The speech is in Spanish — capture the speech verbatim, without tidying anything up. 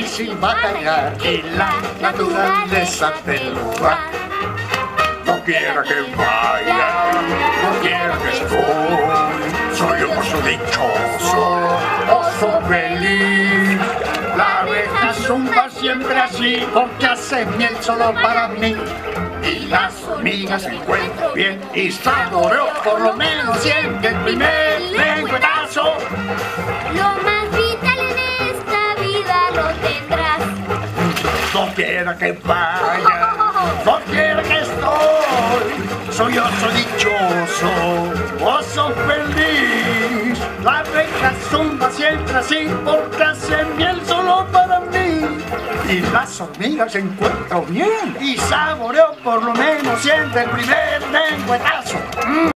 sin batallar, y la naturaleza del lugar. No quiera que vaya, no quiera que estoy, soy un oso dichoso, oso feliz. La abeja zumba siempre así porque hace miel solo para mí. Y las hormigas se encuentran bien y saboreo por lo menos siente el primer lengüetazo. Lo más vital en esta vida lo tendrás. No quiera que vaya, no quiera que estoy, soy oso dichoso, oso feliz. La abeja zumba siempre así porque hace miel solo para mí. Y las hormigas se encuentran bien y saboreo por lo menos siente el primer lengüetazo. Mm.